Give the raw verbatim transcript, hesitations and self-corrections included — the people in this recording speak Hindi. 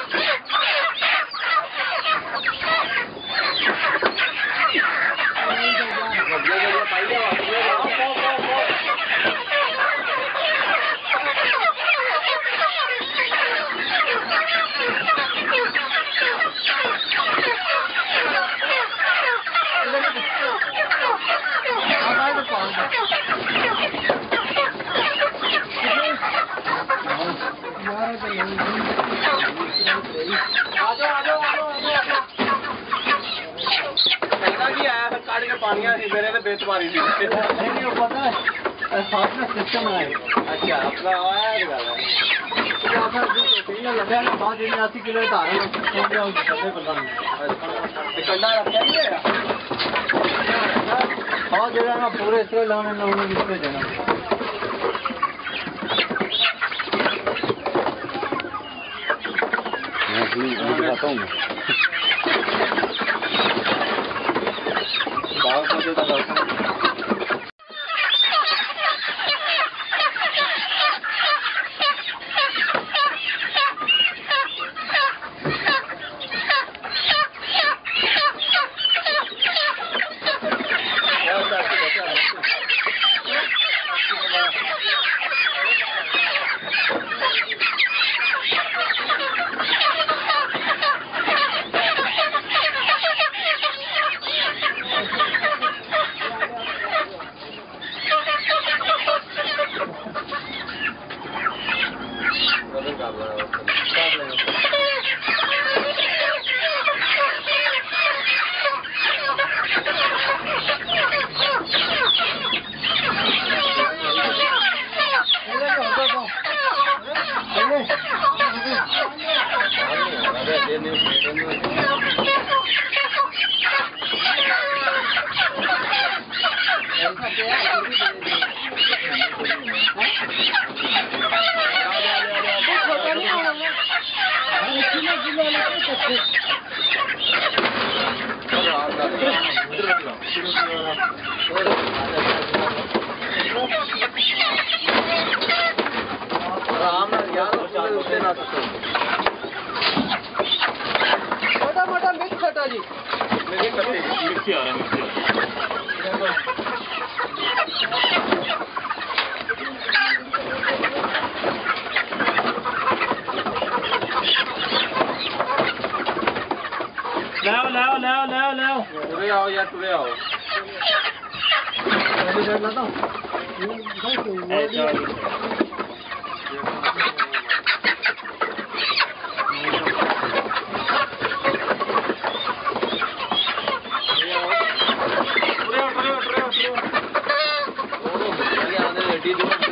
बेतमारी थी नहीं पता है साथ में सिस्टम है। अच्छा अपना आया लगा ना पाँच दिन अस्सी किलो धारा कंडा रखा हाँ जगह ना पूरे इस लाने में उन्हें जिससे देना मैं दिखाता हूँ बाहर पहुँचे था मोटा मोटा मिक्स खटा जी मिक्स आ रहा लाओ लाओ लाओ लाओ लाओ तुरे आओ यार तुरे आओ Di